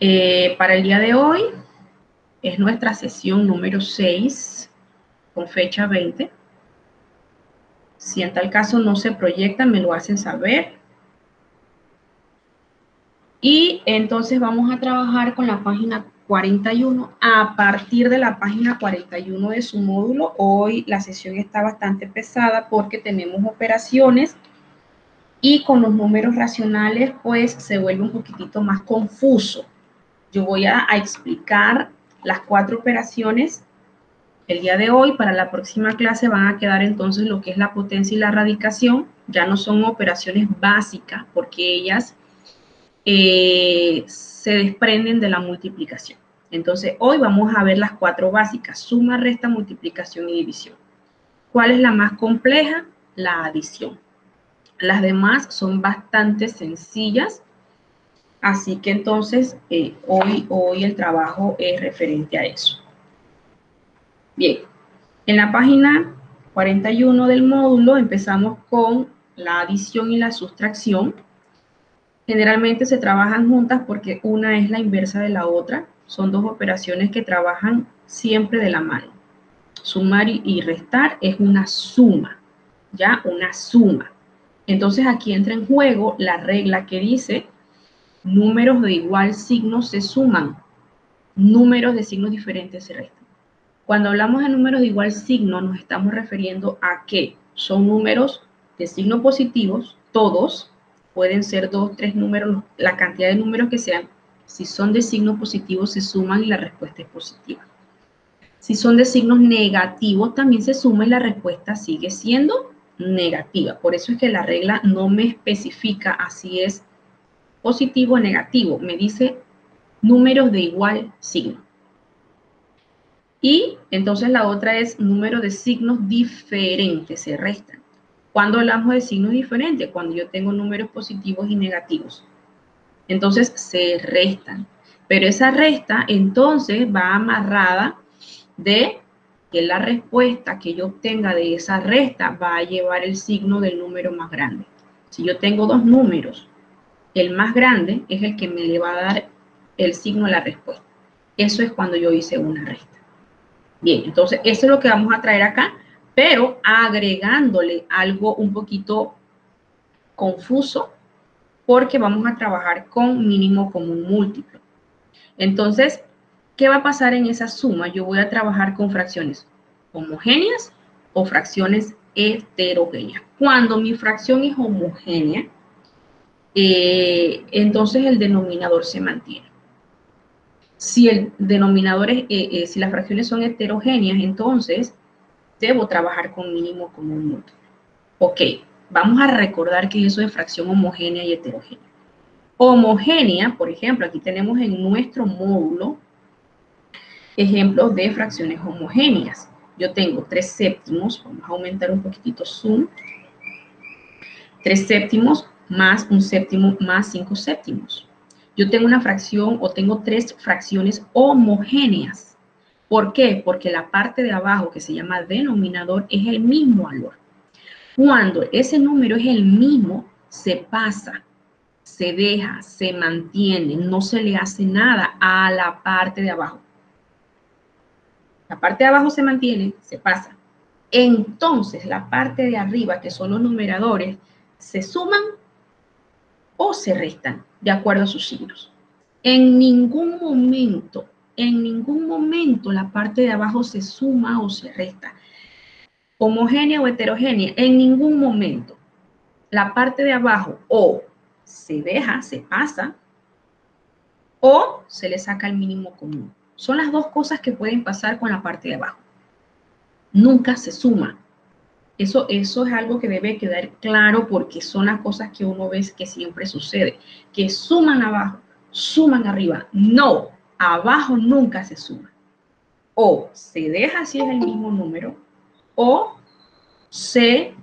Para el día de hoy es nuestra sesión número 6 con fecha 20. Si en tal caso no se proyecta, me lo hacen saber. Y entonces vamos a trabajar con la página 41. A partir de la página 41 de su módulo, hoy la sesión está bastante pesada porque tenemos operaciones y con los números racionales pues se vuelve un poquitito más confuso. Yo voy a explicar las 4 operaciones el día de hoy. Para la próxima clase van a quedar entonces lo que es la potencia y la radicación. Ya no son operaciones básicas porque ellas se desprenden de la multiplicación. Entonces hoy vamos a ver las 4 básicas: suma, resta, multiplicación y división. ¿Cuál es la más compleja? La adición. Las demás son bastante sencillas. Así que entonces hoy el trabajo es referente a eso. Bien, en la página 41 del módulo empezamos con la adición y la sustracción. Generalmente se trabajan juntas porque una es la inversa de la otra. Son dos operaciones que trabajan siempre de la mano. Sumar y restar es una suma, ¿ya? Una suma. Entonces aquí entra en juego la regla que dice: números de igual signo se suman, números de signos diferentes se restan. Cuando hablamos de números de igual signo, nos estamos refiriendo a que son números de signo positivos, todos, pueden ser 2, 3 números, la cantidad de números que sean. Si son de signo positivo, se suman y la respuesta es positiva. Si son de signos negativos, también se suma y la respuesta sigue siendo negativa. Por eso es que la regla no me especifica así es positivo o negativo, me dice números de igual signo. Y entonces la otra es número de signos diferentes, se restan. ¿Cuándo hablamos de signos diferentes? Cuando yo tengo números positivos y negativos. Entonces se restan. Pero esa resta entonces va amarrada de que la respuesta que yo obtenga de esa resta va a llevar el signo del número más grande. Si yo tengo 2 números, el más grande es el que me le va a dar el signo de la respuesta. Eso es cuando yo hice una resta. Bien, entonces eso es lo que vamos a traer acá, pero agregándole algo un poquito confuso, porque vamos a trabajar con mínimo común múltiplo. Entonces, ¿qué va a pasar en esa suma? Yo voy a trabajar con fracciones homogéneas o fracciones heterogéneas. Cuando mi fracción es homogénea, entonces el denominador se mantiene. Si el denominador si las fracciones son heterogéneas, entonces debo trabajar con mínimo común múltiplo. Ok, vamos a recordar que eso es fracción homogénea y heterogénea. Homogénea, por ejemplo, aquí tenemos en nuestro módulo ejemplos de fracciones homogéneas. Yo tengo 3 séptimos, vamos a aumentar un poquitito zoom, 3 séptimos más 1 séptimo más 5 séptimos. Yo tengo una fracción o tengo 3 fracciones homogéneas. ¿Por qué? Porque la parte de abajo, que se llama denominador, es el mismo valor. Cuando ese número es el mismo, se pasa, se deja, se mantiene, no se le hace nada a la parte de abajo. La parte de abajo se mantiene, se pasa. Entonces, la parte de arriba, que son los numeradores, se suman o se restan de acuerdo a sus signos. En ningún momento la parte de abajo se suma o se resta. Homogénea o heterogénea, en ningún momento. La parte de abajo o se deja, se pasa, o se le saca el mínimo común. Son las dos cosas que pueden pasar con la parte de abajo. Nunca se suma. Eso es algo que debe quedar claro porque son las cosas que uno ve que siempre sucede. Que suman abajo, suman arriba. No, abajo nunca se suma. O se deja si es el mismo número, o se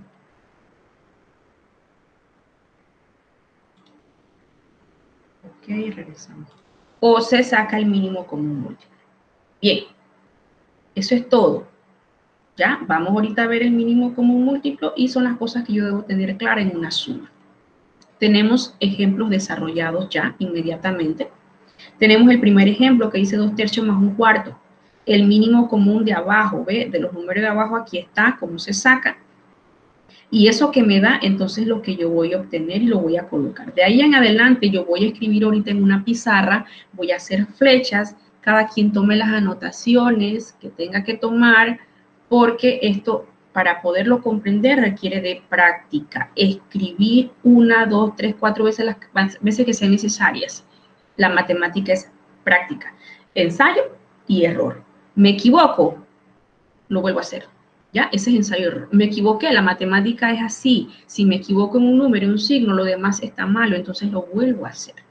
regresamos. O se saca el mínimo común múltiplo. Bien, eso es todo. Ya, vamos ahorita a ver el mínimo común múltiplo y son las cosas que yo debo tener claras en una suma. Tenemos ejemplos desarrollados ya inmediatamente. Tenemos el primer ejemplo que dice 2/3 más 1/4. El mínimo común de abajo, ¿ve? De los números de abajo aquí está, cómo se saca. Y eso que me da, entonces lo que yo voy a obtener y lo voy a colocar. De ahí en adelante yo voy a escribir ahorita en una pizarra, voy a hacer flechas, cada quien tome las anotaciones que tenga que tomar, porque esto, para poderlo comprender, requiere de práctica. Escribir 1, 2, 3, 4 veces las veces que sean necesarias. La matemática es práctica. Ensayo y error. ¿Me equivoco? Lo vuelvo a hacer. ¿Ya? Ese es ensayo-error. Me equivoqué, la matemática es así. Si me equivoco en un número, en un signo, lo demás está malo, entonces lo vuelvo a hacer.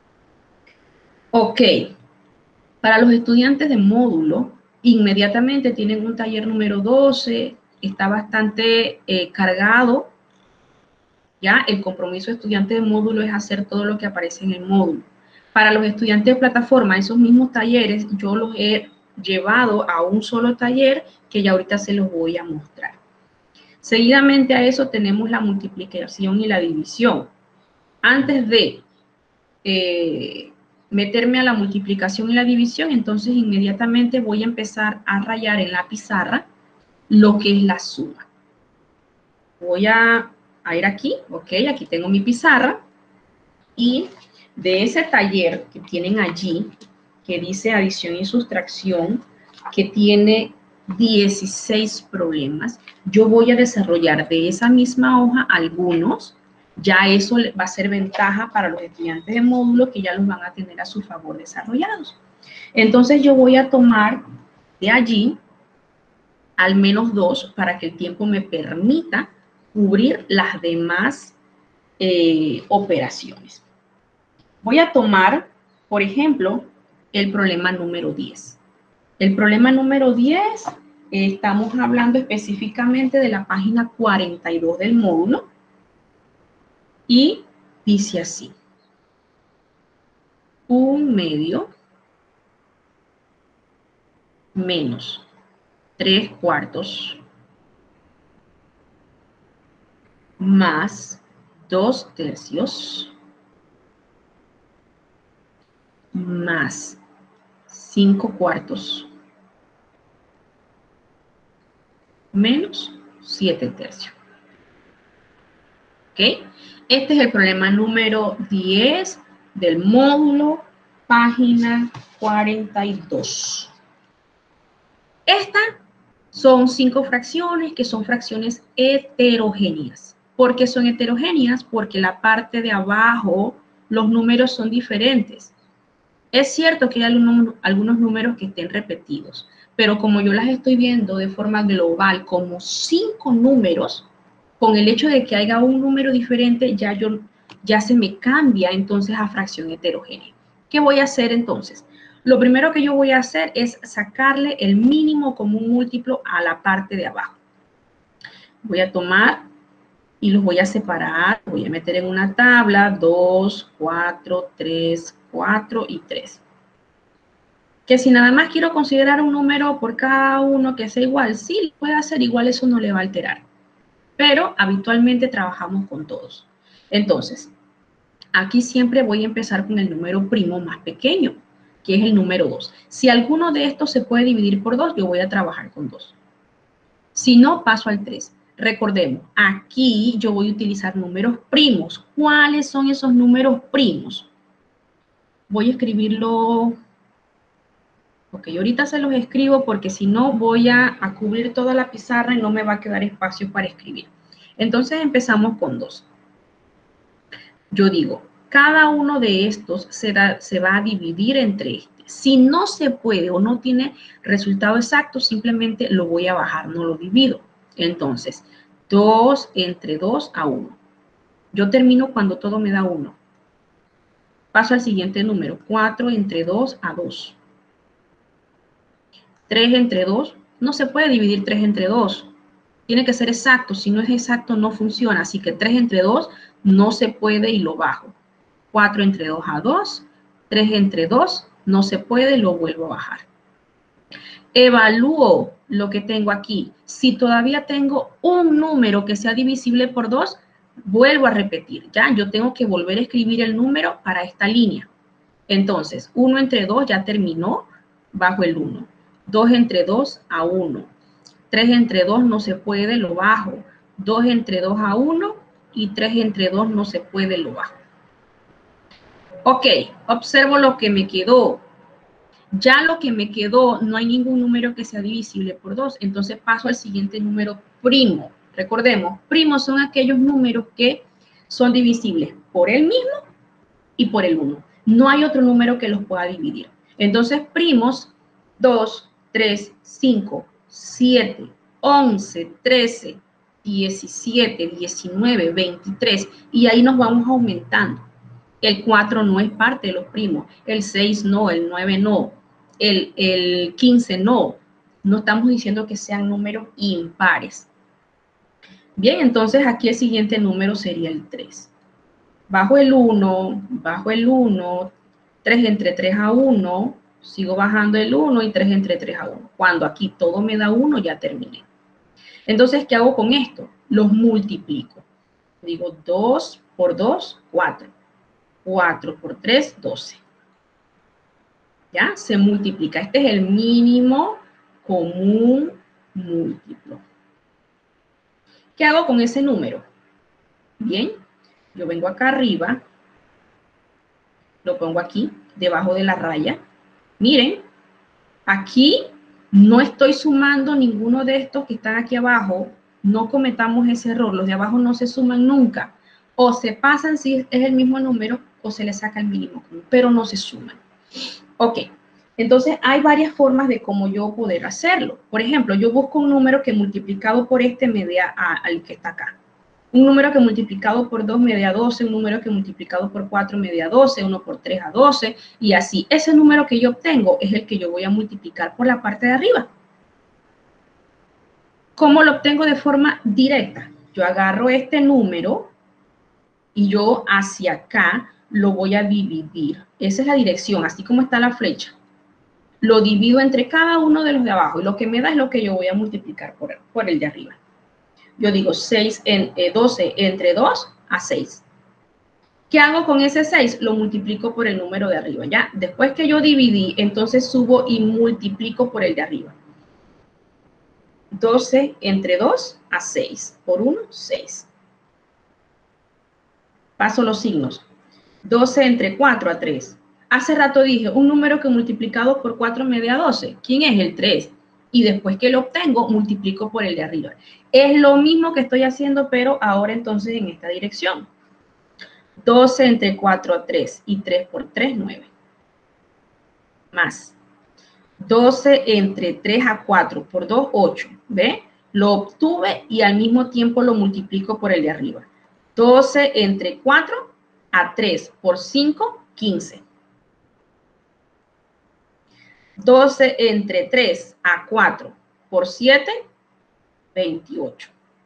Ok. Para los estudiantes de módulo, inmediatamente tienen un taller número 12, está bastante cargado. ¿Ya? El compromiso de estudiante de módulo es hacer todo lo que aparece en el módulo. Para los estudiantes de plataforma, esos mismos talleres, yo los he llevado a un solo taller que ya ahorita se los voy a mostrar. Seguidamente a eso tenemos la multiplicación y la división. Antes de meterme a la multiplicación y la división, entonces inmediatamente voy a empezar a rayar en la pizarra lo que es la suma. Voy a ir aquí, ok, aquí tengo mi pizarra, y de ese taller que tienen allí, que dice adición y sustracción, que tiene 16 problemas, yo voy a desarrollar de esa misma hoja algunos. Ya eso va a ser ventaja para los estudiantes de módulo que ya los van a tener a su favor desarrollados. Entonces yo voy a tomar de allí al menos 2 para que el tiempo me permita cubrir las demás operaciones. Voy a tomar, por ejemplo, el problema número 10. El problema número 10, estamos hablando específicamente de la página 42 del módulo, y dice así: 1/2 menos 3/4 más 2/3 más 5/4 menos 7/3. ¿Ok? Este es el problema número 10 del módulo, página 42. Estas son 5 fracciones que son fracciones heterogéneas. ¿Por qué son heterogéneas? Porque la parte de abajo, los números son diferentes. Es cierto que hay algunos números que estén repetidos, pero como yo las estoy viendo de forma global como 5 números, con el hecho de que haya un número diferente, ya se me cambia entonces a fracción heterogénea. ¿Qué voy a hacer entonces? Lo primero que yo voy a hacer es sacarle el mínimo común múltiplo a la parte de abajo. Voy a tomar y los voy a separar, voy a meter en una tabla 2, 4, 3, 4 y 3. Que si nada más quiero considerar un número por cada uno que sea igual, sí, puede hacer igual, eso no le va a alterar. Pero habitualmente trabajamos con todos. Entonces, aquí siempre voy a empezar con el número primo más pequeño, que es el número 2. Si alguno de estos se puede dividir por 2, yo voy a trabajar con 2. Si no, paso al 3. Recordemos, aquí yo voy a utilizar números primos. ¿Cuáles son esos números primos? Voy a escribirlo. Ok, ahorita se los escribo porque si no voy a cubrir toda la pizarra y no me va a quedar espacio para escribir. Entonces empezamos con 2. Yo digo, cada uno de estos se va a dividir entre este. Si no se puede o no tiene resultado exacto, simplemente lo voy a bajar, no lo divido. Entonces, 2 entre 2 a 1. Yo termino cuando todo me da 1. Paso al siguiente número, 4 entre 2 a 2. 3 entre 2, no se puede dividir 3 entre 2. Tiene que ser exacto, si no es exacto no funciona. Así que 3 entre 2 no se puede y lo bajo. 4 entre 2 a 2, 3 entre 2 no se puede, lo vuelvo a bajar. Evalúo lo que tengo aquí. Si todavía tengo un número que sea divisible por 2, vuelvo a repetir. Ya, yo tengo que volver a escribir el número para esta línea. Entonces, 1 entre 2 ya terminó, bajo el 1. 2 entre 2 a 1. 3 entre 2 no se puede, lo bajo. 2 entre 2 a 1 y 3 entre 2 no se puede, lo bajo. Ok, observo lo que me quedó. Ya lo que me quedó, no hay ningún número que sea divisible por 2. Entonces paso al siguiente número primo. Recordemos, primos son aquellos números que son divisibles por el mismo y por el 1. No hay otro número que los pueda dividir. Entonces, primos, 2, 3, 5, 7, 11, 13, 17, 19, 23, y ahí nos vamos aumentando. El 4 no es parte de los primos, el 6 no, el 9 no, el 15 no. No estamos diciendo que sean números impares. Bien, entonces aquí el siguiente número sería el 3. Bajo el 1, 3 entre 3 a 1, sigo bajando el 1 y 3 entre 3 a 1. Cuando aquí todo me da 1, ya terminé. Entonces, ¿qué hago con esto? Los multiplico. Digo 2 por 2, 4. 4 por 3, 12. ¿Ya? Se multiplica. Este es el mínimo común múltiplo. ¿Qué hago con ese número? Bien, yo vengo acá arriba, lo pongo aquí, debajo de la raya. Miren, aquí no estoy sumando ninguno de estos que están aquí abajo. No cometamos ese error. Los de abajo no se suman nunca. O se pasan si es el mismo número o se le saca el mínimo común, pero no se suman. Ok, entonces hay varias formas de cómo yo poder hacerlo. Por ejemplo, yo busco un número que multiplicado por este me dé al que está acá. Un número que multiplicado por 2 me dé a 12, un número que multiplicado por 4 me dé a 12, uno por 3 a 12, y así. Ese número que yo obtengo es el que yo voy a multiplicar por la parte de arriba. ¿Cómo lo obtengo de forma directa? Yo agarro este número y yo hacia acá lo voy a dividir. Esa es la dirección, así como está la flecha. Lo divido entre cada uno de los de abajo y lo que me da es lo que yo voy a multiplicar por el de arriba. Yo digo 12 entre 2 a 6. ¿Qué hago con ese 6? Lo multiplico por el número de arriba, ¿ya? Después que yo dividí, entonces subo y multiplico por el de arriba. 12 entre 2 a 6. Por 1, 6. Paso los signos. 12 entre 4 a 3. Hace rato dije, un número que multiplicado por 4 me dé a 12. ¿Quién es? El 3. Y después que lo obtengo, multiplico por el de arriba. Es lo mismo que estoy haciendo, pero ahora entonces en esta dirección. 12 entre 4 a 3 y 3 por 3, 9. Más. 12 entre 3 a 4 por 2, 8. ¿Ve? Lo obtuve y al mismo tiempo lo multiplico por el de arriba. 12 entre 4 a 3 por 5, 15. 12 entre 3 a 4 por 7, 28.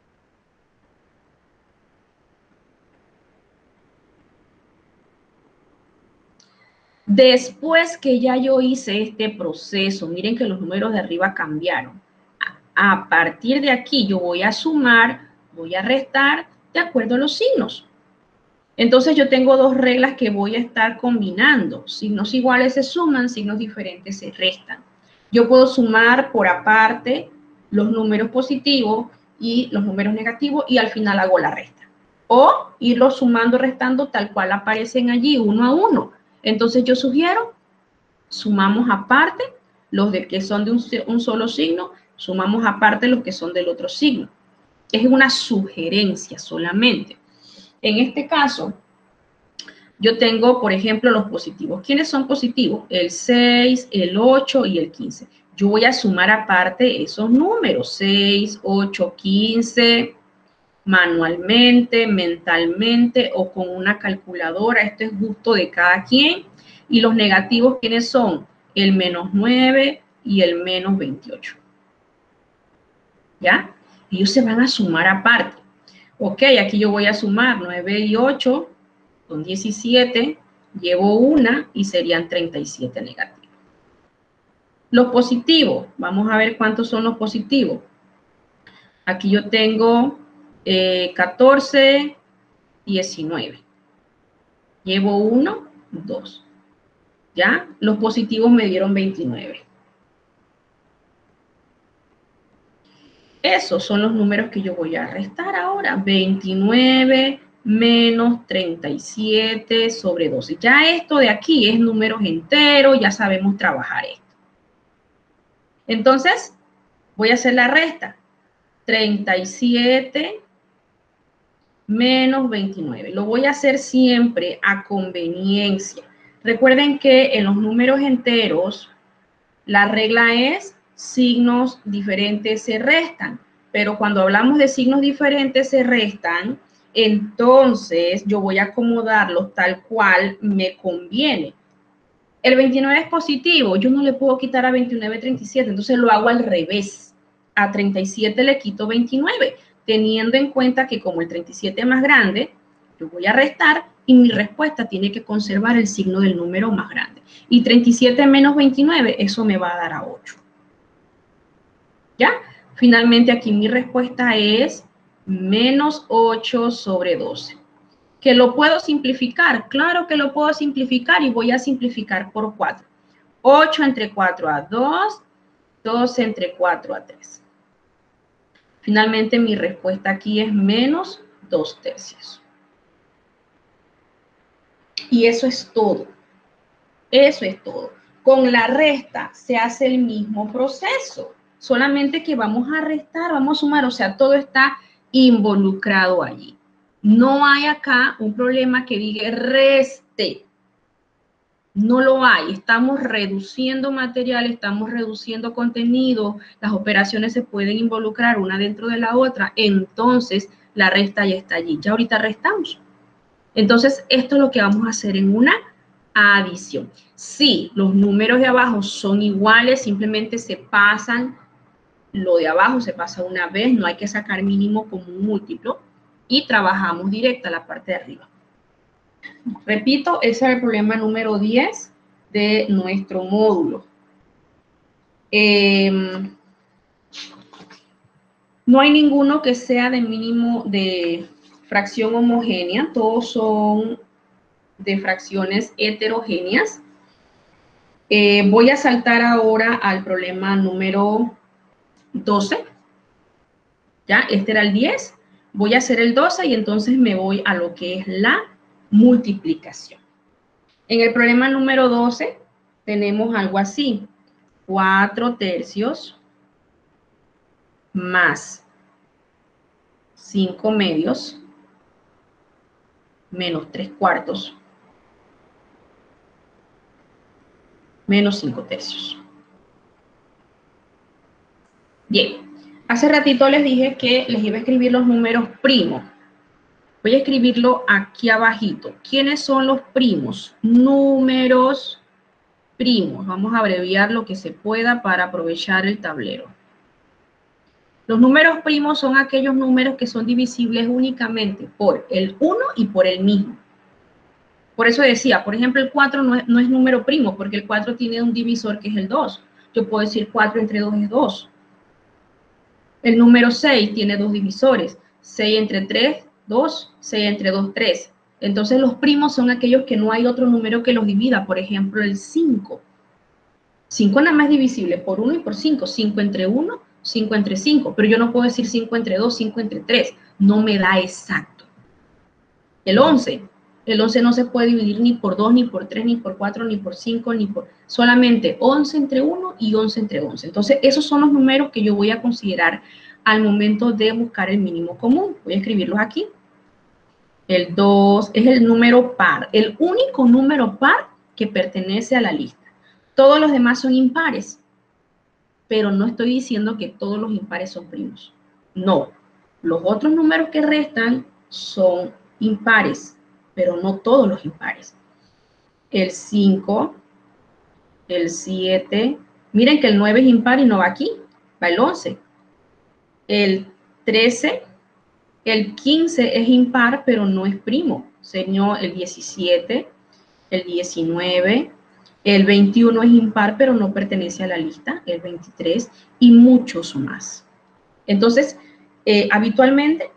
Después que ya yo hice este proceso, miren que los números de arriba cambiaron. A partir de aquí yo voy a sumar, voy a restar de acuerdo a los signos. Entonces yo tengo dos reglas que voy a estar combinando. Signos iguales se suman, signos diferentes se restan. Yo puedo sumar por aparte los números positivos y los números negativos y al final hago la resta. O irlos sumando, restando tal cual aparecen allí uno a uno. Entonces yo sugiero, sumamos aparte los de que son de un solo signo, sumamos aparte los que son del otro signo. Es una sugerencia solamente. En este caso, yo tengo, por ejemplo, los positivos. ¿Quiénes son positivos? El 6, el 8 y el 15. Yo voy a sumar aparte esos números, 6, 8, 15, manualmente, mentalmente o con una calculadora. Esto es gusto de cada quien. Y los negativos, ¿quiénes son? El menos 9 y el menos 28. ¿Ya? Ellos se van a sumar aparte. Ok, aquí yo voy a sumar 9 y 8, son 17, llevo una y serían 37 negativos. Los positivos, vamos a ver cuántos son los positivos. Aquí yo tengo 14, 19. Llevo 1, 2. ¿Ya? Los positivos me dieron 29. Esos son los números que yo voy a restar ahora. 29 menos 37 sobre 12. Ya esto de aquí es números enteros, ya sabemos trabajar esto. Entonces, voy a hacer la resta. 37 menos 29. Lo voy a hacer siempre a conveniencia. Recuerden que en los números enteros, la regla es signos diferentes se restan. Pero cuando hablamos de signos diferentes se restan, entonces yo voy a acomodarlos tal cual me conviene. El 29 es positivo, yo no le puedo quitar a 29 37, entonces lo hago al revés. A 37 le quito 29, teniendo en cuenta que como el 37 es más grande, yo voy a restar y mi respuesta tiene que conservar el signo del número más grande. Y 37 menos 29, eso me va a dar a 8. ¿Ya? Finalmente aquí mi respuesta es menos 8 sobre 12. ¿Que lo puedo simplificar? Claro que lo puedo simplificar y voy a simplificar por 4. 8 entre 4 a 2, 12 entre 4 a 3. Finalmente mi respuesta aquí es menos 2 tercios. Y eso es todo. Eso es todo. Con la resta se hace el mismo proceso. Solamente que vamos a restar, vamos a sumar, o sea, todo está involucrado allí. No hay acá un problema que diga reste. No lo hay. Estamos reduciendo material, estamos reduciendo contenido, las operaciones se pueden involucrar una dentro de la otra, entonces la resta ya está allí. Ya ahorita restamos. Entonces, esto es lo que vamos a hacer en una adición. Si los números de abajo son iguales, simplemente se pasan, lo de abajo se pasa una vez, no hay que sacar mínimo como un múltiplo y trabajamos directa la parte de arriba. Repito, ese es el problema número 10 de nuestro módulo. No hay ninguno que sea de mínimo de fracción homogénea, todos son de fracciones heterogéneas. Voy a saltar ahora al problema número 12. Ya, este era el 10. Voy a hacer el 12 y entonces me voy a lo que es la multiplicación. En el problema número 12 tenemos algo así. 4 tercios más 5 medios menos 3 cuartos menos 5 tercios. Bien, hace ratito les dije que les iba a escribir los números primos. Voy a escribirlo aquí abajito. ¿Quiénes son los primos? Números primos. Vamos a abreviar lo que se pueda para aprovechar el tablero. Los números primos son aquellos números que son divisibles únicamente por el 1 y por el mismo. Por eso decía, por ejemplo, el 4 no es número primo, porque el 4 tiene un divisor que es el 2. Yo puedo decir 4 entre 2 es 2. El número 6 tiene dos divisores. 6 entre 3, 2. 6 entre 2, 3. Entonces los primos son aquellos que no hay otro número que los divida. Por ejemplo, el 5. 5 nada más divisible por 1 y por 5. 5 entre 1, 5 entre 5. Pero yo no puedo decir 5 entre 2, 5 entre 3. No me da exacto. El 11. El 11 no se puede dividir ni por 2, ni por 3, ni por 4, ni por 5, ni por... Solamente 11 entre 1 y 11 entre 11. Entonces, esos son los números que yo voy a considerar al momento de buscar el mínimo común. Voy a escribirlos aquí. El 2 es el número par, el único número par que pertenece a la lista. Todos los demás son impares, pero no estoy diciendo que todos los impares son primos. No, los otros números que restan son impares, pero no todos los impares. El 5, el 7, miren que el 9 es impar y no va aquí, va el 11. El 13, el 15 es impar, pero no es primo. Señor, el 17, el 19, el 21 es impar, pero no pertenece a la lista, el 23 y muchos más. Entonces, habitualmente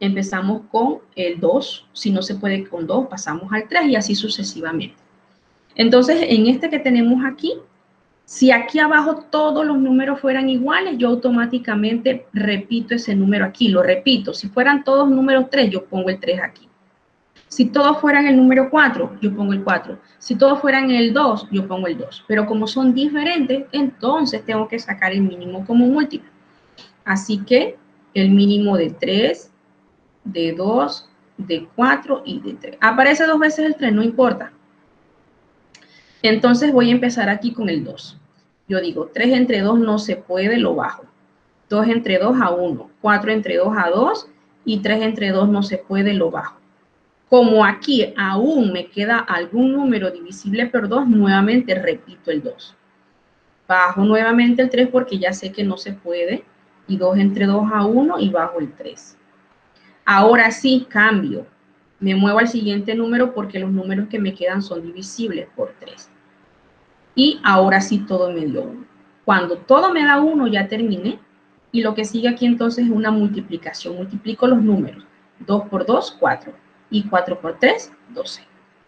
empezamos con el 2, si no se puede con 2, pasamos al 3 y así sucesivamente. Entonces, en este que tenemos aquí, si aquí abajo todos los números fueran iguales, yo automáticamente repito ese número aquí, lo repito. Si fueran todos números 3, yo pongo el 3 aquí. Si todos fueran el número 4, yo pongo el 4. Si todos fueran el 2, yo pongo el 2. Pero como son diferentes, entonces tengo que sacar el mínimo como múltiplo. Así que el mínimo de 3, de 2, de 4 y de 3. Aparece 2 veces el 3, no importa. Entonces voy a empezar aquí con el 2. Yo digo, 3 entre 2 no se puede, lo bajo. 2 entre 2 a 1, 4 entre 2 a 2 y 3 entre 2 no se puede, lo bajo. Como aquí aún me queda algún número divisible por 2, nuevamente repito el 2. Bajo nuevamente el 3 porque ya sé que no se puede. Y 2 entre 2 a 1 y bajo el 3. Ahora sí cambio. Me muevo al siguiente número porque los números que me quedan son divisibles por 3. Y ahora sí todo me dio 1. Cuando todo me da 1 ya terminé. Y lo que sigue aquí entonces es una multiplicación. Multiplico los números. 2 por 2, 4. Y 4 por 3, 12.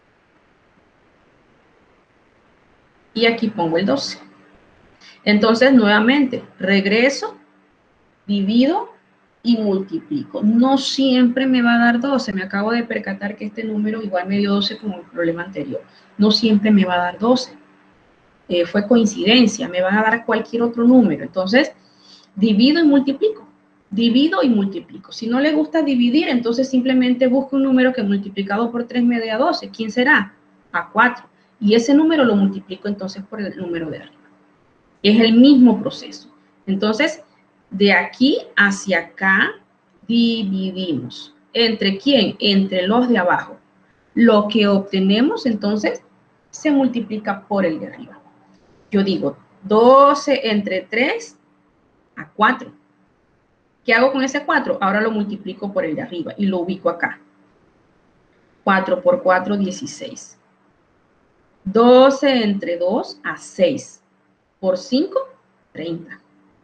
Y aquí pongo el 12. Entonces, nuevamente, regreso, divido y multiplico. No siempre me va a dar 12. Me acabo de percatar que este número igual me dio 12 como el problema anterior. No siempre me va a dar 12. Fue coincidencia. Me van a dar cualquier otro número. Entonces, divido y multiplico. Divido y multiplico. Si no le gusta dividir, entonces simplemente busco un número que multiplicado por 3 me dé a 12. ¿Quién será? A 4. Y ese número lo multiplico entonces por el número de arriba. Es el mismo proceso. Entonces, de aquí hacia acá, dividimos. ¿Entre quién? Entre los de abajo. Lo que obtenemos, entonces, se multiplica por el de arriba. Yo digo 12 entre 3 a 4. ¿Qué hago con ese 4? Ahora lo multiplico por el de arriba y lo ubico acá. 4 por 4, 16. 12 entre 2 a 6. Por 5, 30.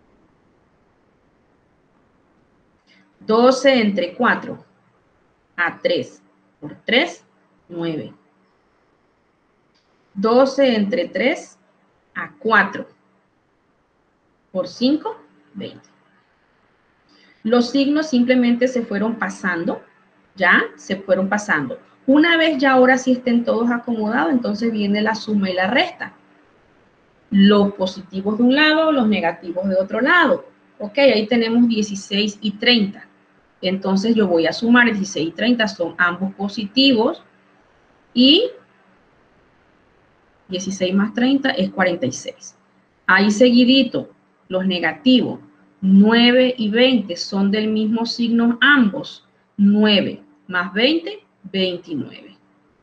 12 entre 4 a 3. Por 3, 9. 12 entre 3 a 4. Por 5, 20. Los signos simplemente se fueron pasando, ¿ya? Se fueron pasando. Una vez ya ahora sí estén todos acomodados, entonces viene la suma y la resta. Los positivos de un lado, los negativos de otro lado. Ok, ahí tenemos 16 y 30. Entonces yo voy a sumar 16 y 30, son ambos positivos. Y 16 más 30 es 46. Ahí seguidito, los negativos. 9 y 20 son del mismo signo ambos. 9 más 20, 29.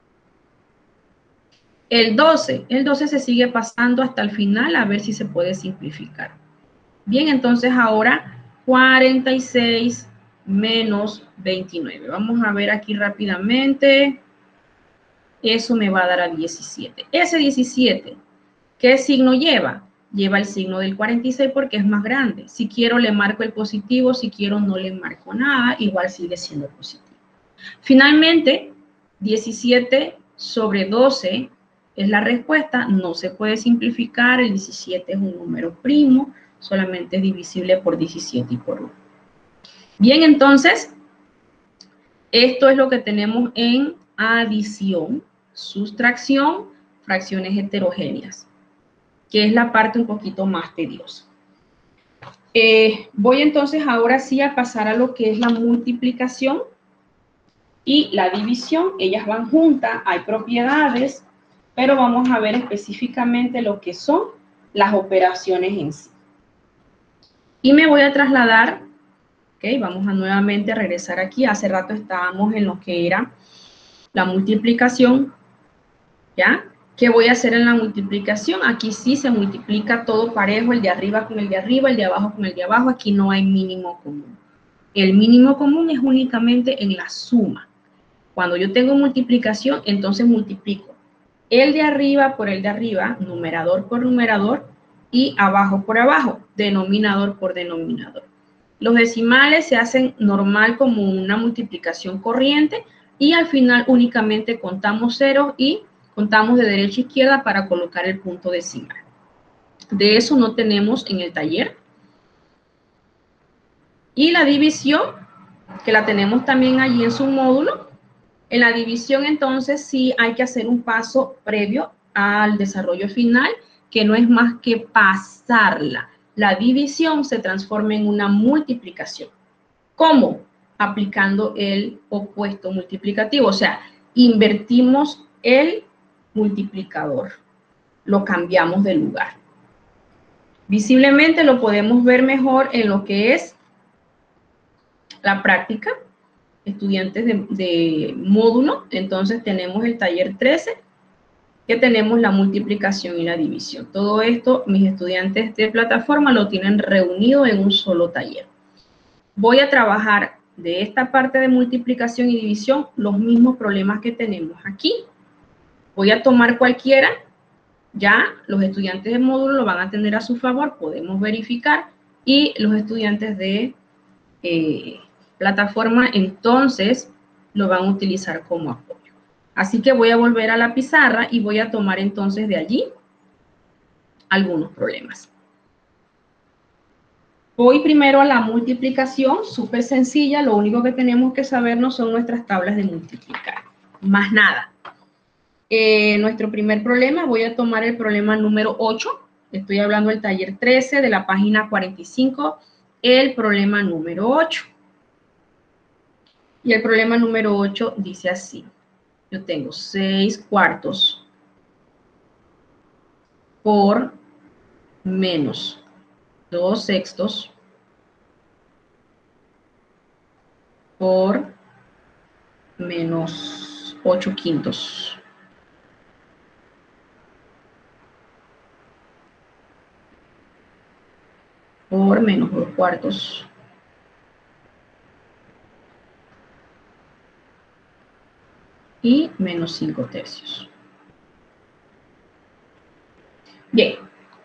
El 12 se sigue pasando hasta el final a ver si se puede simplificar. Bien, entonces ahora 46 menos 29. Vamos a ver aquí rápidamente. Eso me va a dar a 17. Ese 17, ¿qué signo lleva? Lleva el signo del 46 porque es más grande. Si quiero le marco el positivo, si quiero no le marco nada, igual sigue siendo positivo. Finalmente, 17 sobre 12 es la respuesta. No se puede simplificar, el 17 es un número primo, solamente es divisible por 17 y por 1. Bien, entonces, esto es lo que tenemos en adición, sustracción, fracciones heterogéneas, que es la parte un poquito más tediosa. Voy entonces ahora sí a pasar a lo que es la multiplicación y la división. Ellas van juntas, hay propiedades, pero vamos a ver específicamente lo que son las operaciones en sí. Y me voy a trasladar, ok, vamos a nuevamente regresar aquí. Hace rato estábamos en lo que era la multiplicación, ¿ya? ¿Qué voy a hacer en la multiplicación? Aquí sí se multiplica todo parejo, el de arriba con el de arriba, el de abajo con el de abajo. Aquí no hay mínimo común. El mínimo común es únicamente en la suma. Cuando yo tengo multiplicación, entonces multiplico el de arriba por el de arriba, numerador por numerador, y abajo por abajo, denominador por denominador. Los decimales se hacen normal como una multiplicación corriente, y al final únicamente contamos ceros y Contamos de derecha a izquierda para colocar el punto decimal. De eso no tenemos en el taller. Y la división, que la tenemos también allí en su módulo. En la división, entonces, sí hay que hacer un paso previo al desarrollo final, que no es más que pasarla. La división se transforma en una multiplicación. ¿Cómo? Aplicando el opuesto multiplicativo. O sea, invertimos el multiplicador. Lo cambiamos de lugar. Visiblemente lo podemos ver mejor en lo que es la práctica. Estudiantes de módulo, entonces tenemos el taller 13, que tenemos la multiplicación y la división. Todo esto, mis estudiantes de plataforma lo tienen reunido en un solo taller. Voy a trabajar de esta parte de multiplicación y división los mismos problemas que tenemos aquí. Voy a tomar cualquiera, ya los estudiantes de módulo lo van a tener a su favor, podemos verificar, y los estudiantes de plataforma, entonces lo van a utilizar como apoyo. Así que voy a volver a la pizarra y voy a tomar entonces de allí algunos problemas. Voy primero a la multiplicación, súper sencilla, lo único que tenemos que sabernos son nuestras tablas de multiplicar, más nada. Nuestro primer problema, voy a tomar el problema número 8, estoy hablando del taller 13 de la página 45, el problema número 8. Y el problema número 8 dice así. Yo tengo 6 cuartos por menos 2 sextos por menos 8 quintos. Por menos 2 cuartos. Y menos 5 tercios. Bien,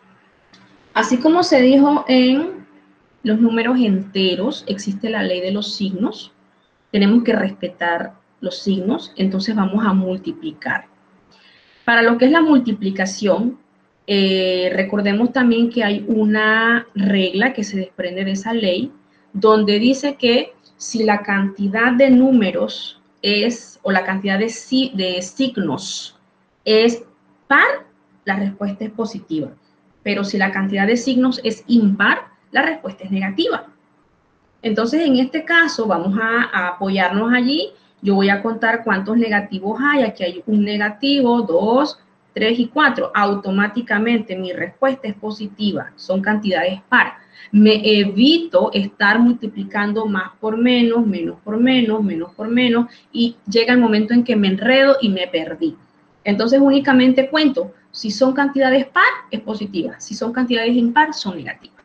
así como se dijo en los números enteros, existe la ley de los signos. Tenemos que respetar los signos, entonces vamos a multiplicar. Para lo que es la multiplicación, recordemos también que hay una regla que se desprende de esa ley, donde dice que si la cantidad de números es, o la cantidad de signos es par, la respuesta es positiva. Pero si la cantidad de signos es impar, la respuesta es negativa. Entonces, en este caso, vamos a apoyarnos allí. Yo voy a contar cuántos negativos hay. Aquí hay un negativo, 2, 3 y 4. Automáticamente mi respuesta es positiva. Son cantidades par. Me evito estar multiplicando más por menos, menos por menos, menos por menos. Y llega el momento en que me enredo y me perdí. Entonces, únicamente cuento. Si son cantidades par, es positiva. Si son cantidades impar, son negativas.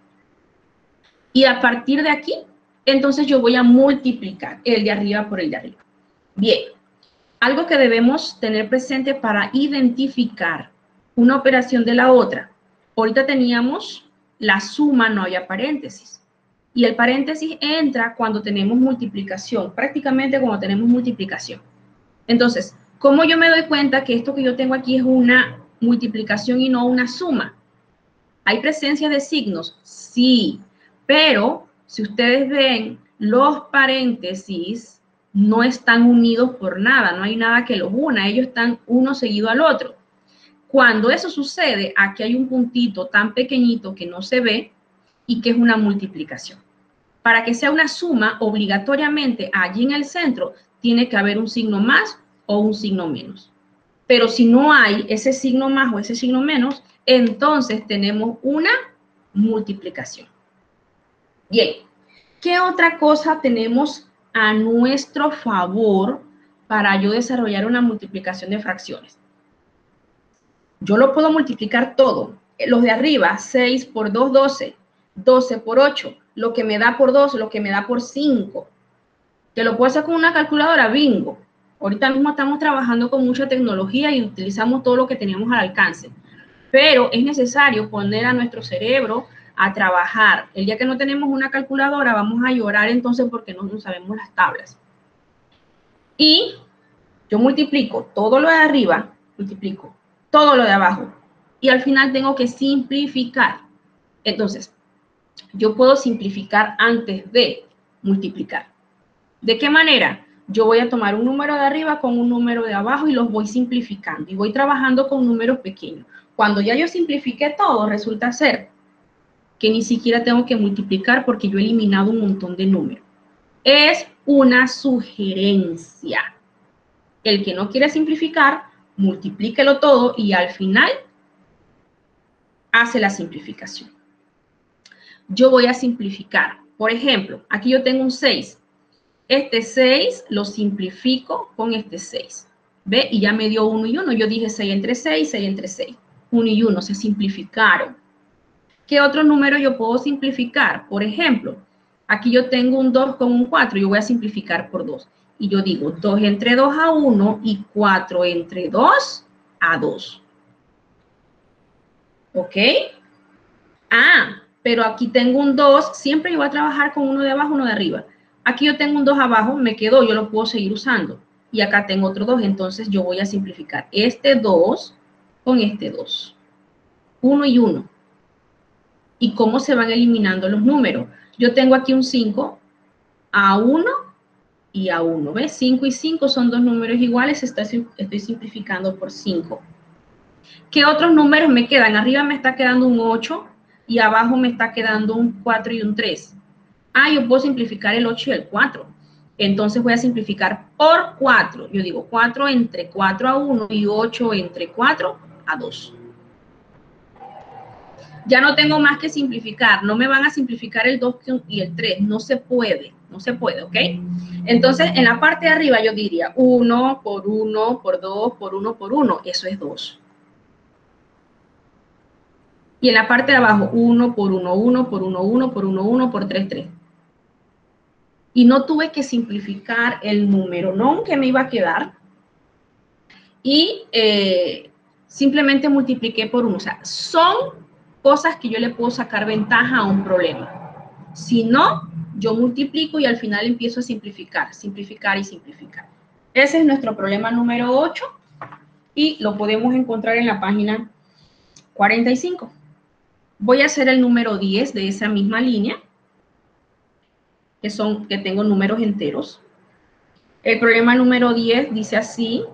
Y a partir de aquí, entonces yo voy a multiplicar el de arriba por el de arriba. Bien, algo que debemos tener presente para identificar una operación de la otra. Ahorita teníamos la suma, no había paréntesis. Y el paréntesis entra cuando tenemos multiplicación, prácticamente cuando tenemos multiplicación. Entonces, ¿cómo yo me doy cuenta que esto que yo tengo aquí es una multiplicación y no una suma? ¿Hay presencia de signos? Sí, pero si ustedes ven, los paréntesis no están unidos por nada, no hay nada que los una, ellos están uno seguido al otro. Cuando eso sucede, aquí hay un puntito tan pequeñito que no se ve y que es una multiplicación. Para que sea una suma, obligatoriamente allí en el centro tiene que haber un signo más o un signo menos. Pero si no hay ese signo más o ese signo menos, entonces tenemos una multiplicación. Bien, ¿qué otra cosa tenemos a nuestro favor para yo desarrollar una multiplicación de fracciones? Yo lo puedo multiplicar todo. Los de arriba, 6 por 2, 12. 12 por 8, lo que me da por 2, lo que me da por 5. Que lo puedo hacer con una calculadora, bingo. Ahorita mismo estamos trabajando con mucha tecnología y utilizamos todo lo que teníamos al alcance. Pero es necesario poner a nuestro cerebro a trabajar. El día que no tenemos una calculadora, vamos a llorar entonces porque no sabemos las tablas. Y yo multiplico todo lo de arriba, multiplico todo lo de abajo y al final tengo que simplificar. Entonces, yo puedo simplificar antes de multiplicar. ¿De qué manera? Yo voy a tomar un número de arriba con un número de abajo y los voy simplificando y voy trabajando con números pequeños. Cuando ya yo simplifiqué todo, resulta ser que ni siquiera tengo que multiplicar porque yo he eliminado un montón de números. Es una sugerencia. El que no quiere simplificar, multiplíquelo todo y al final hace la simplificación. Yo voy a simplificar. Por ejemplo, aquí yo tengo un 6. Este 6 lo simplifico con este 6. ¿Ve? Y ya me dio 1 y 1. Yo dije 6 entre 6, 6 entre 6. 1 y 1 se simplificaron. ¿Qué otro número yo puedo simplificar? Por ejemplo, aquí yo tengo un 2 con un 4. Yo voy a simplificar por 2. Y yo digo 2 entre 2 a 1 y 4 entre 2 a 2. ¿Ok? Ah, pero aquí tengo un 2. Siempre yo voy a trabajar con uno de abajo, uno de arriba. Aquí yo tengo un 2 abajo, me quedó, yo lo puedo seguir usando. Y acá tengo otro 2, entonces yo voy a simplificar este 2 con este 2. 1 y 1. ¿Y cómo se van eliminando los números? Yo tengo aquí un 5 a 1 y a 1. ¿Ves? 5 y 5 son dos números iguales, estoy simplificando por 5. ¿Qué otros números me quedan? Arriba me está quedando un 8 y abajo me está quedando un 4 y un 3. Ah, yo puedo simplificar el 8 y el 4. Entonces voy a simplificar por 4. Yo digo 4 entre 4 a 1 y 8 entre 4 a 2. Ya no tengo más que simplificar. No me van a simplificar el 2 y el 3. No se puede. No se puede, ¿ok? Entonces, en la parte de arriba yo diría 1 por 1 por 2 por 1 por 1. Eso es 2. Y en la parte de abajo, 1 por 1, 1 por 1, 1 por 1, 1 por 3, 3. Y no tuve que simplificar el número, no, que me iba a quedar. Y simplemente multipliqué por 1. O sea, son cosas que yo le puedo sacar ventaja a un problema. Si no, yo multiplico y al final empiezo a simplificar, simplificar y simplificar. Ese es nuestro problema número 8 y lo podemos encontrar en la página 45. Voy a hacer el número 10 de esa misma línea, que tengo números enteros. El problema número 10 dice así: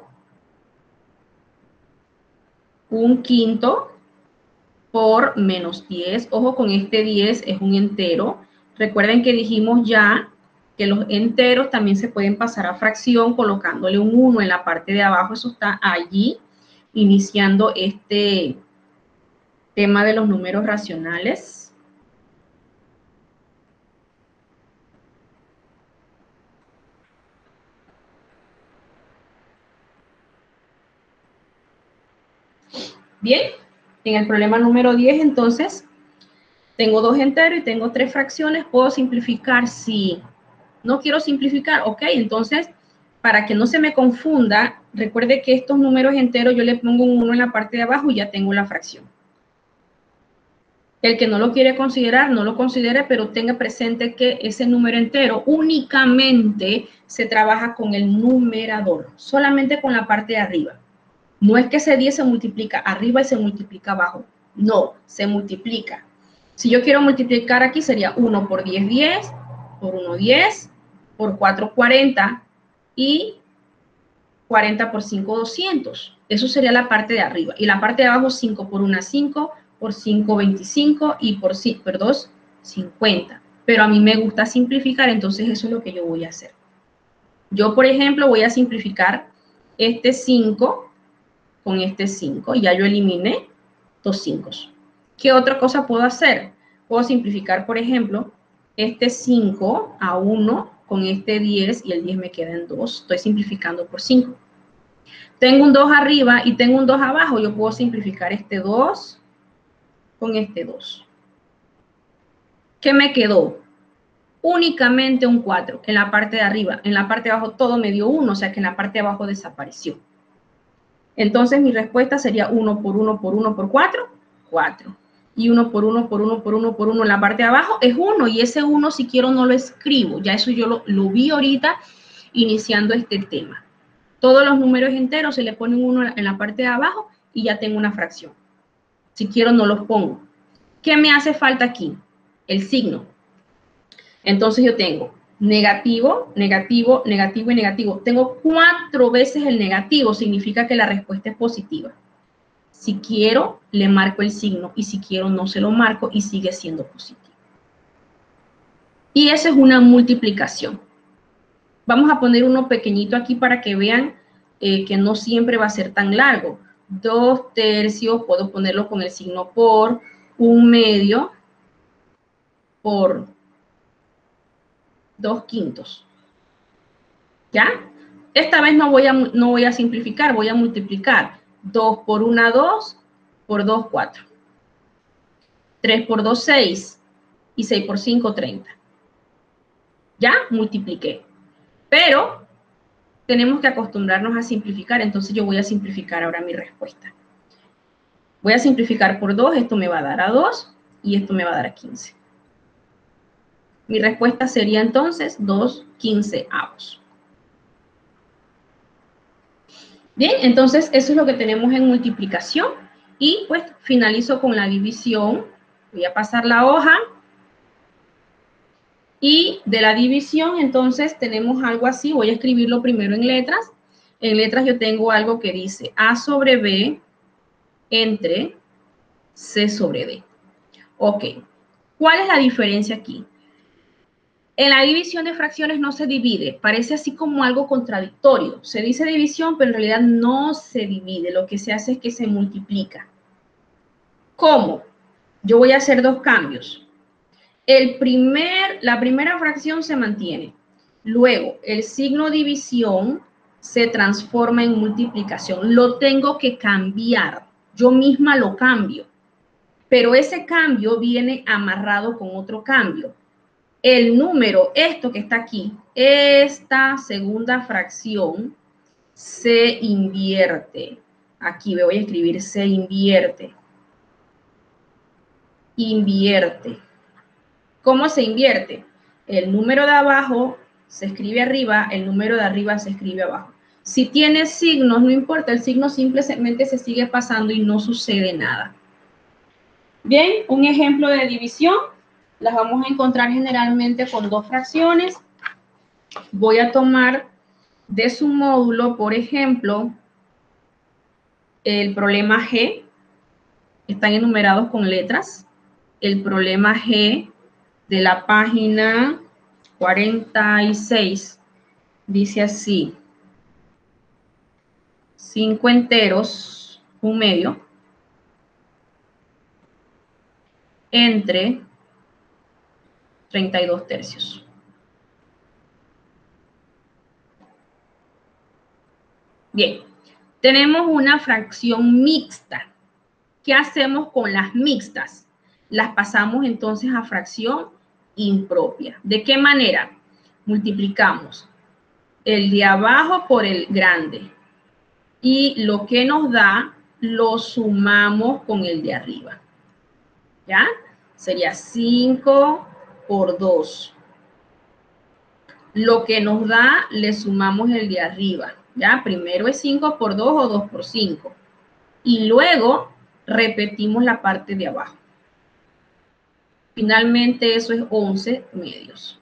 un quinto por menos 10. Ojo con este 10, es un entero. Recuerden que dijimos ya que los enteros también se pueden pasar a fracción colocándole un 1 en la parte de abajo. Eso está allí, iniciando este tema de los números racionales. Bien, en el problema número 10, entonces, tengo dos enteros y tengo tres fracciones. ¿Puedo simplificar? Sí. No quiero simplificar, ok. Entonces, para que no se me confunda, recuerde que estos números enteros yo le pongo un 1 en la parte de abajo y ya tengo la fracción. El que no lo quiere considerar, no lo considere, pero tenga presente que ese número entero únicamente se trabaja con el numerador, solamente con la parte de arriba. No es que ese 10 se multiplica arriba y se multiplica abajo. No, se multiplica. Si yo quiero multiplicar aquí sería 1 por 10, 10, por 1, 10, por 4, 40 y 40 por 5, 200. Eso sería la parte de arriba. Y la parte de abajo, 5 por 1, 5, por 5, 25 y por 2, 50. Pero a mí me gusta simplificar, entonces eso es lo que yo voy a hacer. Yo, por ejemplo, voy a simplificar este 5 con este 5, ya yo eliminé dos 5. ¿Qué otra cosa puedo hacer? Puedo simplificar, por ejemplo, este 5 a 1 con este 10 y el 10 me queda en 2. Estoy simplificando por 5. Tengo un 2 arriba y tengo un 2 abajo. Yo puedo simplificar este 2 con este 2. ¿Qué me quedó? Únicamente un 4 en la parte de arriba. En la parte de abajo todo me dio 1, o sea que en la parte de abajo desapareció. Entonces mi respuesta sería 1 por 1 por 1 por 4, 4. Y 1 por 1 por 1 por 1 por 1 en la parte de abajo es 1. Y ese 1 si quiero no lo escribo. Ya eso yo lo vi ahorita iniciando este tema. Todos los números enteros se le pone un 1 en la parte de abajo y ya tengo una fracción. Si quiero no los pongo. ¿Qué me hace falta aquí? El signo. Entonces yo tengo negativo, negativo, negativo y negativo. Tengo 4 veces el negativo, significa que la respuesta es positiva. Si quiero, le marco el signo, y si quiero, no se lo marco y sigue siendo positivo. Y eso es una multiplicación. Vamos a poner uno pequeñito aquí para que vean que no siempre va a ser tan largo. 2/3, puedo ponerlo con el signo por, 1/2 por 2/5. ¿Ya? Esta vez no voy a simplificar, voy a multiplicar. 2 por 1, 2, por 2, 4. 3 por 2, 6. Y 6 por 5, 30. Ya multipliqué. Pero tenemos que acostumbrarnos a simplificar, entonces yo voy a simplificar ahora mi respuesta. Voy a simplificar por 2, esto me va a dar a 2 y esto me va a dar a 15. Mi respuesta sería entonces 2/15. Bien, entonces eso es lo que tenemos en multiplicación y pues finalizo con la división. Voy a pasar la hoja y de la división entonces tenemos algo así. Voy a escribirlo primero en letras. En letras yo tengo algo que dice A sobre B entre C sobre D. Ok, ¿cuál es la diferencia aquí? En la división de fracciones no se divide, parece así como algo contradictorio. Se dice división, pero en realidad no se divide, lo que se hace es que se multiplica. ¿Cómo? Yo voy a hacer 2 cambios. La primera fracción se mantiene. Luego, el signo división se transforma en multiplicación. Lo tengo que cambiar. Yo misma lo cambio. Pero ese cambio viene amarrado con otro cambio. El número, esto que está aquí, esta segunda fracción, se invierte. Aquí voy a escribir se invierte. Invierte. ¿Cómo se invierte? El número de abajo se escribe arriba, el número de arriba se escribe abajo. Si tiene signos, no importa, el signo simplemente se sigue pasando y no sucede nada. Bien, un ejemplo de división. Las vamos a encontrar generalmente con 2 fracciones. Voy a tomar de su módulo, por ejemplo, el problema G. Están enumerados con letras. El problema G de la página 46 dice así: 5 enteros, 1/2, entre 32/3. Bien, tenemos una fracción mixta. ¿Qué hacemos con las mixtas? Las pasamos entonces a fracción impropia. ¿De qué manera? Multiplicamos el de abajo por el grande y lo que nos da lo sumamos con el de arriba. ¿Ya? Sería 5 por 2. Lo que nos da, le sumamos el de arriba. ¿Ya? Primero es 5 por 2 o 2 por 5. Y luego repetimos la parte de abajo. Finalmente eso es 11/2.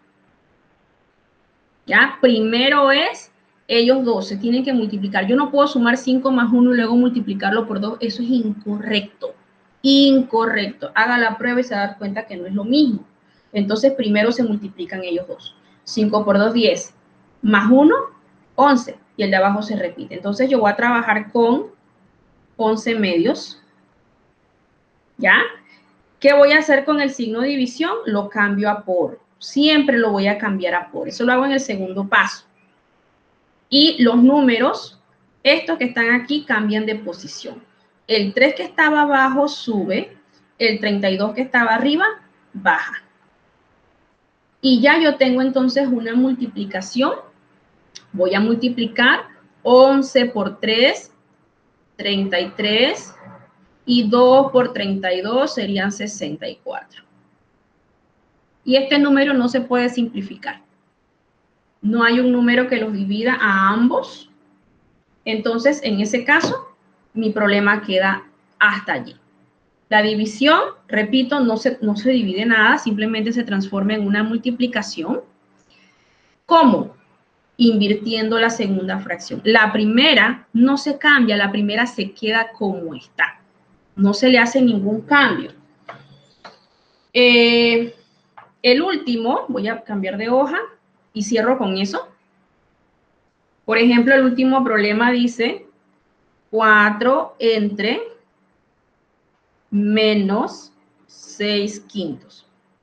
¿Ya? Primero es ellos dos, se tienen que multiplicar. Yo no puedo sumar 5 más 1 y luego multiplicarlo por 2. Eso es incorrecto. Incorrecto. Haga la prueba y se va a dar cuenta que no es lo mismo. Entonces primero se multiplican ellos dos. 5 por 2, 10. Más 1, 11. Y el de abajo se repite. Entonces yo voy a trabajar con 11/2. ¿Ya? ¿Qué voy a hacer con el signo de división? Lo cambio a por. Siempre lo voy a cambiar a por. Eso lo hago en el segundo paso. Y los números, estos que están aquí, cambian de posición. El 3 que estaba abajo sube, el 32 que estaba arriba baja. Y ya yo tengo entonces una multiplicación. Voy a multiplicar 11 por 3, 33. Y 2 por 32 serían 64. Y este número no se puede simplificar. No hay un número que los divida a ambos. Entonces, en ese caso, mi problema queda hasta allí. La división, repito, no se divide nada, simplemente se transforma en una multiplicación. ¿Cómo? Invirtiendo la segunda fracción. La primera no se cambia, la primera se queda como está. No se le hace ningún cambio. El último, voy a cambiar de hoja y cierro con eso. Por ejemplo, el último problema dice 4 entre menos 6/5.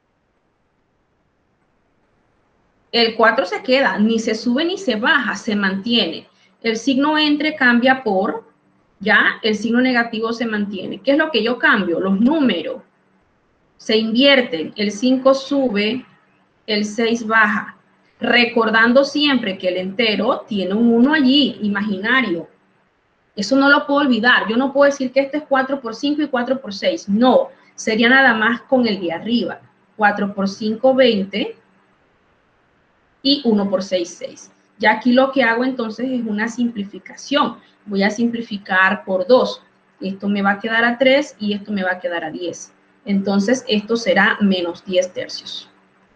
El 4 se queda, ni se sube ni se baja, se mantiene. El signo entre cambia por, ya, el signo negativo se mantiene. ¿Qué es lo que yo cambio? Los números se invierten, el 5 sube, el 6 baja. Recordando siempre que el entero tiene un 1 allí, imaginario. Eso no lo puedo olvidar. Yo no puedo decir que esto es 4 por 5 y 4 por 6. No, sería nada más con el de arriba. 4 por 5, 20. Y 1 por 6, 6. Ya aquí lo que hago entonces es una simplificación. Voy a simplificar por 2. Esto me va a quedar a 3 y esto me va a quedar a 10. Entonces, esto será menos 10 tercios.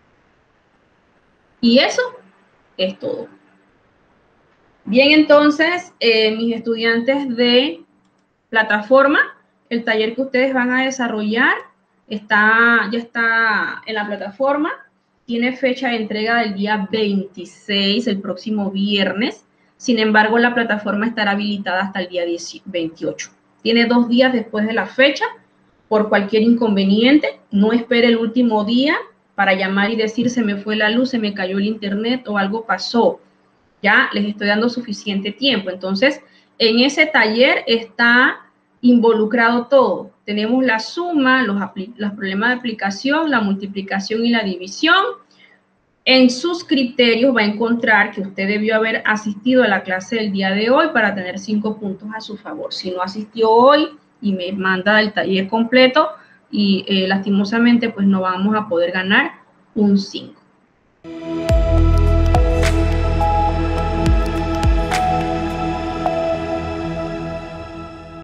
Y eso es todo. Bien, entonces, mis estudiantes de plataforma, el taller que ustedes van a desarrollar ya está en la plataforma. Tiene fecha de entrega del día 26, el próximo viernes. Sin embargo, la plataforma estará habilitada hasta el día 28. Tiene 2 días después de la fecha. Por cualquier inconveniente, no espere el último día para llamar y decir se me fue la luz, se me cayó el internet o algo pasó. Ya les estoy dando suficiente tiempo. Entonces, en ese taller está involucrado todo. Tenemos la suma, los problemas de aplicación, la multiplicación y la división. En sus criterios va a encontrar que usted debió haber asistido a la clase del día de hoy para tener 5 puntos a su favor. Si no asistió hoy y me manda el taller completo y lastimosamente pues no vamos a poder ganar un 5.